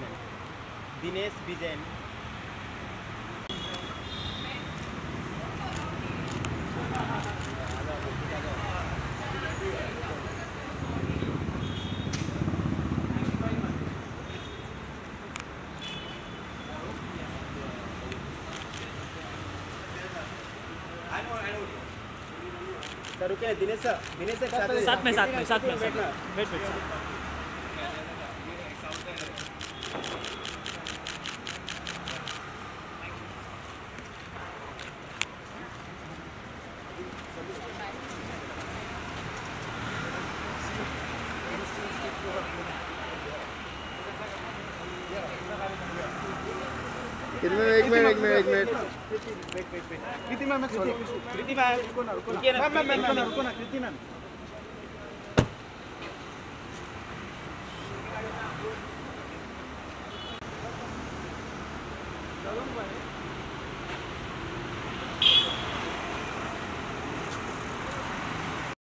दिनेश विजेन रुके दिनेश सर साथ में वेट एक minute Kriti ma'am Kriti ma'am रुको ना कृति मैम